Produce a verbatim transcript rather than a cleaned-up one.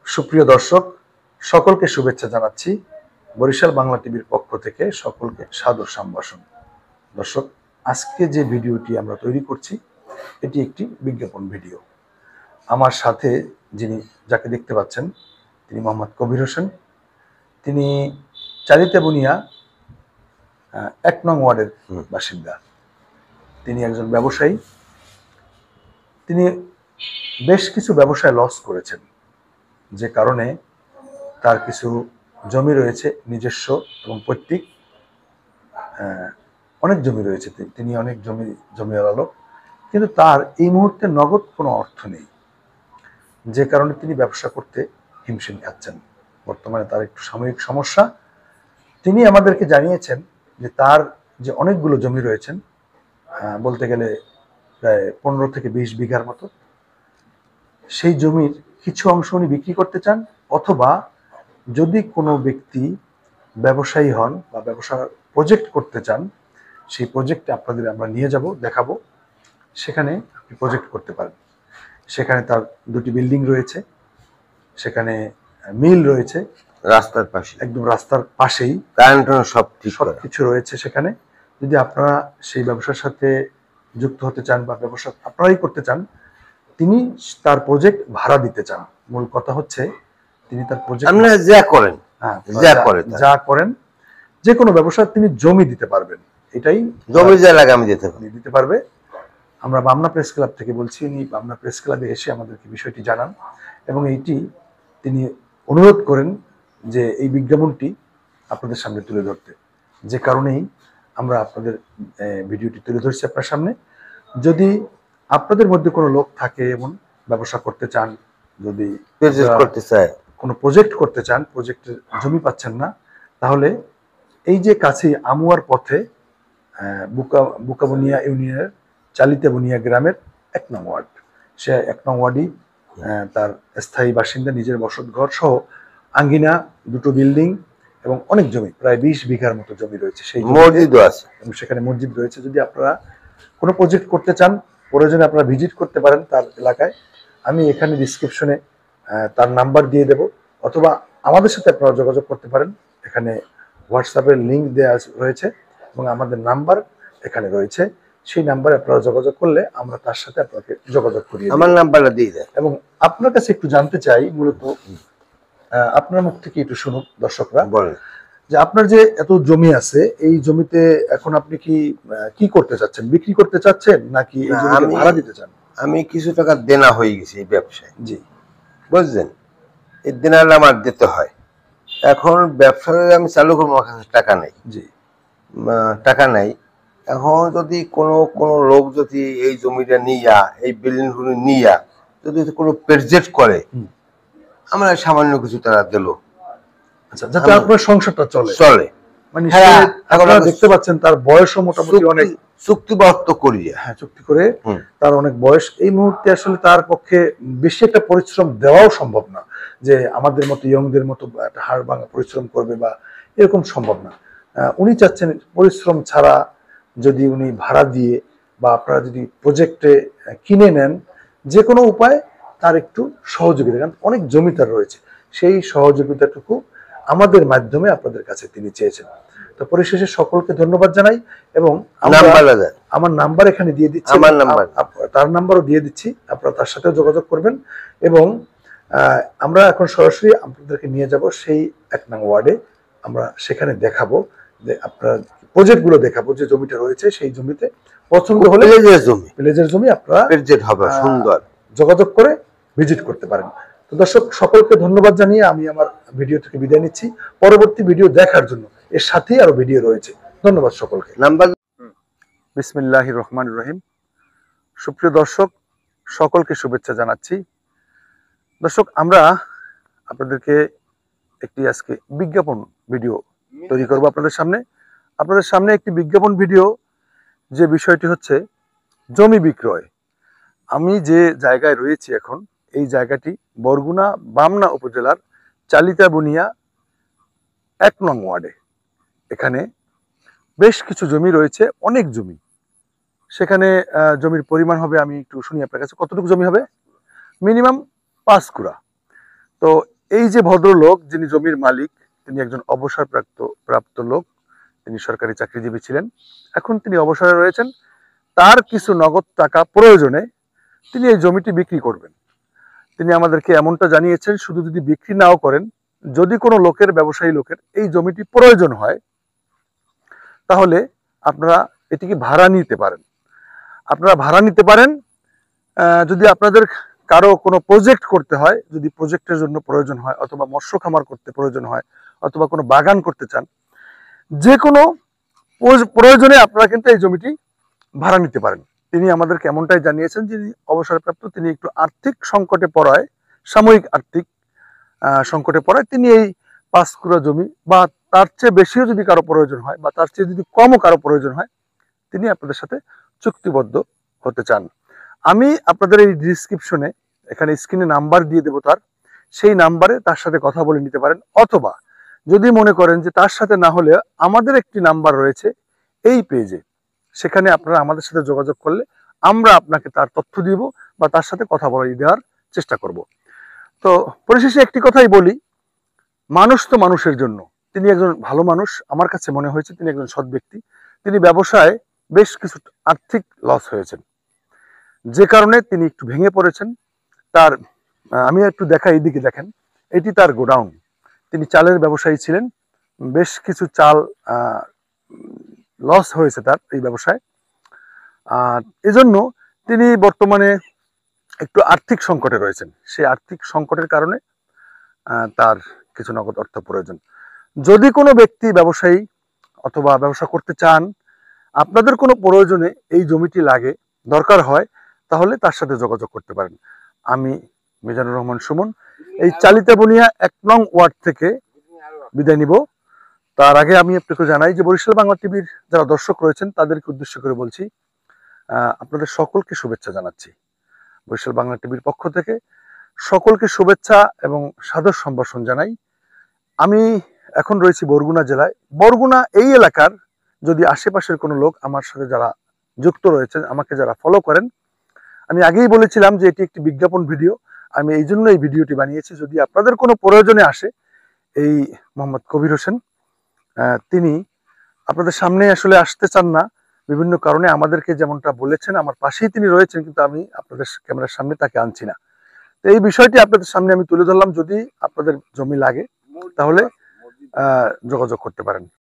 সুপ্রিয় দর্শক, সকলকে শুভেচ্ছা জানাচ্ছি। বরিশাল বাংলা টিভির পক্ষ থেকে সকলকে সাদর সম্ভাষণ। দর্শক, আজকে যে ভিডিওটি আমরা তৈরি করছি এটি একটি বিজ্ঞাপন ভিডিও। আমার সাথে যিনি যাকে দেখতে পাচ্ছেন তিনি মোহাম্মদ কবির হোসেন। তিনি চারিতাবুনিয়া এক নং ওয়ার্ডের বাসিন্দা। তিনি একজন ব্যবসায়ী। তিনি বেশ কিছু ব্যবসায় লস করেছেন, যে কারণে তার কিছু জমি রয়েছে নিজস্ব এবং পৈতৃক, অনেক জমি রয়েছে। তিনি অনেক জমি জমিওয়ালা লোক, কিন্তু তার এই মুহূর্তে নগদ কোনো অর্থ নেই, যে কারণে তিনি ব্যবসা করতে হিমশিম খাচ্ছেন। বর্তমানে তার একটু সাময়িক সমস্যা। তিনি আমাদেরকে জানিয়েছেন যে তার যে অনেকগুলো জমি রয়েছেন, বলতে গেলে প্রায় পনেরো থেকে বিশ বিঘার মতো, সেই জমির কিছু অংশ উনি বিক্রি করতে চান, অথবা যদি কোনো ব্যক্তি ব্যবসায়ী হন বা ব্যবসা প্রজেক্ট করতে চান, সেই প্রজেক্টে আপনাদের আমরা নিয়ে যাব, দেখাবো। সেখানে আপনি প্রজেক্ট করতে পারেন। সেখানে তার দুটি বিল্ডিং রয়েছে, সেখানে মিল রয়েছে রাস্তার পাশে, একদম রাস্তার পাশেই কারেন্ট সব সব কিছু রয়েছে সেখানে। যদি আপনারা সেই ব্যবসার সাথে যুক্ত হতে চান বা ব্যবসা আপনারাই করতে চান, তিনি তার প্রজেক্ট ভাড়া দিতে চান। মূল কথা হচ্ছে তিনি তার প্রজেক্ট আপনারা যা করেন, হ্যাঁ যা করেন যা করেন যে কোনো ব্যবসা তিনি জমি দিতে পারবেন। এটাই জমি যা লাগে আমি দিতে পারি, দিতে পারবে। আমরা বামনা প্রেস ক্লাব থেকে বলছি। উনি বামনা প্রেস ক্লাবে এসে আমাদেরকে বিষয়টি জানান এবং এইটি তিনি অনুরোধ করেন যে এই বিজ্ঞাপনটি আপনাদের সামনে তুলে ধরতে, যে কারণেই আমরা আপনাদের ভিডিওটি তুলে ধরছি আপনার সামনে। যদি আপনাদের মধ্যে কোনো লোক থাকে এমন ব্যবসা করতে চান, যদি করতে চায়, কোনো প্রজেক্ট করতে চান, প্রজেক্টের জমি পাচ্ছেন না, তাহলে এই যে কাছেই আমুয়ার পথে বুকা বুকাবুনিয়া ইউনিয়নের চালিতাবুনিয়া গ্রামের এক নং ওয়ার্ড, সে এক নং ওয়ার্ডই তার স্থায়ী বাসিন্দা, নিজের বসতঘর সহ আঙ্গিনা, দুটো বিল্ডিং এবং অনেক জমি, প্রায় বিশ বিঘার মতো জমি রয়েছে। সেই মসজিদও আছে এবং সেখানে মসজিদ রয়েছে। যদি আপনারা কোনো প্রজেক্ট করতে চান, প্রয়োজনে আপনারা ভিজিট করতে পারেন তার এলাকায়। আমি এখানে ডিসক্রিপশনে তার নাম্বার দিয়ে দেব, অথবা আমাদের সাথে আপনারা যোগাযোগ করতে পারেন। এখানে হোয়াটসঅ্যাপের লিঙ্ক দেওয়া রয়েছে এবং আমাদের নাম্বার এখানে রয়েছে। সেই নাম্বারে আপনারা যোগাযোগ করলে আমরা তার সাথে আপনাকে যোগাযোগ করি। আমার নাম্বারটা দিয়ে দেন। এবং আপনার কাছে একটু জানতে চাই, মূলত আপনার মুখ থেকে একটু শুনুক দর্শকরা, বলেন যে আপনার যে এত জমি আছে, এই জমিতে এখন আপনি কি কি করতে চাচ্ছেন? বিক্রি করতে চাচ্ছেন নাকি এই জমিতে ভাড়া দিতে চান? আমি কিছু টাকা দেনা হয়ে গেছে এই ব্যবসায়। জি, বুঝলেন, এই দেনাটা আমার দিতে হয়। এখন ব্যবসায় আমি চালু করবো, আমার কাছে টাকা নেই। জি, টাকা নাই। এখন যদি কোনো কোনো লোক যদি এই জমিটা নিয়া, এই বিল্ডিংগুলো নিয়া যদি কোনো প্রজেক্ট করে, আমরা সামান্য কিছু তারা দিল, আচ্ছা, যাতে আপনার সংসারটা চলে চলে মানে আপনারা দেখতে পাচ্ছেন তার বয়সও মোটামুটি অনেক, চুক্তিবদ্ধ করি, হ্যাঁ চুক্তি করে তার অনেক বয়স। এই মুহূর্তে আসলে তার পক্ষে বেশি একটা পরিশ্রম দেওয়াও সম্ভব না, যে আমাদের মতো ইয়ংদের মতো একটা হাড় ভাঙা পরিশ্রম করবে বা এরকম সম্ভব না। উনি চাচ্ছেন পরিশ্রম ছাড়া যদি উনি ভাড়া দিয়ে বা আপনারা যদি প্রজেক্টে কিনে নেন, যে কোনো উপায় তার একটু সহযোগিতা, কারণ অনেক জমি তার রয়েছে, সেই সহযোগিতাটুকু আমাদের মাধ্যমে আপনাদের কাছে তিনি চেয়েছেন। তো পরিশেষে সকলকে ধন্যবাদ জানাই এবং আমার নাম্বার এখানে দিয়ে দিচ্ছি, আমার নাম্বার তার নাম্বারও দিয়ে দিচ্ছি, আপনারা তার সাথে যোগাযোগ করবেন। এবং আমরা এখন সরাসরি আপনাদেরকে নিয়ে যাব সেই এক নং ওয়ার্ডে। আমরা সেখানে দেখাবো যে আপনার প্রজেক্ট গুলো দেখাবো, যে জমিটা রয়েছে সেই জমিতে পছন্দ হলে জমি প্লেজের জমি আপনারা সুন্দর যোগাযোগ করে ভিজিট করতে পারেন। তো দর্শক, সকলকে ধন্যবাদ জানিয়ে আমি আমার ভিডিও থেকে বিদায় নিচ্ছি। পরবর্তী ভিডিও দেখার জন্য এর সাথেই আরো ভিডিও রয়েছে। ধন্যবাদ সকলকে। নাম্বার বিসমিল্লাহির রহমানির রহিম। সুপ্রিয় দর্শক, সকলকে শুভেচ্ছা জানাচ্ছি। দর্শক, আমরা আপনাদেরকে একটি আজকে বিজ্ঞাপন ভিডিও তৈরি করব আপনাদের সামনে। আপনাদের সামনে একটি বিজ্ঞাপন ভিডিও, যে বিষয়টি হচ্ছে জমি বিক্রয়। আমি যে জায়গায় রয়েছি এখন, এই জায়গাটি বরগুনা বামনা উপজেলার চালিতাবুনিয়া এক নং ওয়ার্ডে। এখানে বেশ কিছু জমি রয়েছে, অনেক জমি। সেখানে জমির পরিমাণ হবে, আমি একটু শুনি আপনার কাছে, কতটুকু জমি হবে? মিনিমাম পাঁচ কুড়া। তো এই যে ভদ্রলোক যিনি জমির মালিক, তিনি একজন অবসরপ্রাপ্ত প্রাপ্ত লোক, তিনি সরকারি চাকরিজীবী ছিলেন, এখন তিনি অবসরে রয়েছেন। তার কিছু নগদ টাকা প্রয়োজনে তিনি এই জমিটি বিক্রি করবেন। তিনি আমাদেরকে এমনটা জানিয়েছেন, শুধু যদি বিক্রি নাও করেন, যদি কোনো লোকের, ব্যবসায়ী লোকের এই জমিটি প্রয়োজন হয়, তাহলে আপনারা এটিকে ভাড়া নিতে পারেন। আপনারা ভাড়া নিতে পারেন যদি আপনাদের কারো কোনো প্রজেক্ট করতে হয়, যদি প্রজেক্টের জন্য প্রয়োজন হয়, অথবা মৎস্য খামার করতে প্রয়োজন হয়, অথবা কোনো বাগান করতে চান, যে কোনো প্রয়োজনে আপনারা কিন্তু এই জমিটি ভাড়া নিতে পারেন। তিনি আমাদেরকে এমনটাই জানিয়েছেন, যিনি অবসরপ্রাপ্ত, তিনি একটু আর্থিক সংকটে পড়ায়, সাময়িক আর্থিক সংকটে পড়ায় তিনি এই পাঁচ কুড়া জমি বা তার চেয়ে বেশিও যদি কারো প্রয়োজন হয়, বা তার চেয়ে যদি কমও কারো প্রয়োজন হয়, তিনি আপনাদের সাথে চুক্তিবদ্ধ হতে চান। আমি আপনাদের এই ডিসক্রিপশনে এখানে স্ক্রিনে নাম্বার দিয়ে দেবো তার, সেই নাম্বারে তার সাথে কথা বলে নিতে পারেন। অথবা যদি মনে করেন যে তার সাথে না হলে আমাদের একটি নাম্বার রয়েছে এই পেজে, সেখানে আপনারা আমাদের সাথে যোগাযোগ করলে আমরা আপনাকে তার তথ্য দিব বা তার সাথে কথা বলে দেওয়ার চেষ্টা করব। তো পরিশেষে একটি কথাই বলি, মানুষ তো মানুষের জন্য। তিনি একজন ভালো মানুষ, আমার কাছে মনে হয়েছে তিনি একজন সৎ ব্যক্তি। তিনি ব্যবসায় বেশ কিছু আর্থিক লস হয়েছেন, যে কারণে তিনি একটু ভেঙে পড়েছেন। তার আমি একটু দেখা, এইদিকে দেখেন, এটি তার গোডাউন। তিনি চালের ব্যবসায়ী ছিলেন, বেশ কিছু চাল লস হয়েছে তার এই ব্যবসায়, আর এজন্য তিনি বর্তমানে একটু আর্থিক সংকটে রয়েছেন। সেই আর্থিক সংকটের কারণে তার কিছু নগদ অর্থ প্রয়োজন। যদি কোনো ব্যক্তি ব্যবসায়ী অথবা ব্যবসা করতে চান, আপনাদের কোনো প্রয়োজনে এই জমিটি লাগে, দরকার হয়, তাহলে তার সাথে যোগাযোগ করতে পারেন। আমি মিজানুর রহমান সুমন এই চালিতা বুনিয়া এক নং ওয়ার্ড থেকে বিদায় নিব। তার আগে আমি আপনাকে জানাই যে বরিশাল বাংলা টিভির যারা দর্শক রয়েছেন তাদেরকে উদ্দেশ্য করে বলছি, আপনাদের সকলকে শুভেচ্ছা জানাচ্ছি। বরিশাল বাংলা টিভির পক্ষ থেকে সকলকে শুভেচ্ছা এবং সাদর সম্ভাষণ জানাই। আমি এখন রয়েছি বরগুনা জেলায়। বরগুনা এই এলাকার যদি আশেপাশের কোনো লোক আমার সাথে যারা যুক্ত রয়েছেন, আমাকে যারা ফলো করেন, আমি আগেই বলেছিলাম যে এটি একটি বিজ্ঞাপন ভিডিও। আমি এই জন্য এই ভিডিওটি বানিয়েছি, যদি আপনাদের কোনো প্রয়োজনে আসে। এই মোহাম্মদ কবির হোসেন, তিনি আপনাদের সামনে আসলে আসতে চান না বিভিন্ন কারণে, আমাদেরকে যেমনটা বলেছেন, আমার পাশেই তিনি রয়েছেন, কিন্তু আমি আপনাদের ক্যামেরার সামনে তাকে আনছি না। তো এই বিষয়টি আপনাদের সামনে আমি তুলে ধরলাম। যদি আপনাদের জমি লাগে তাহলে যোগাযোগ করতে পারেন।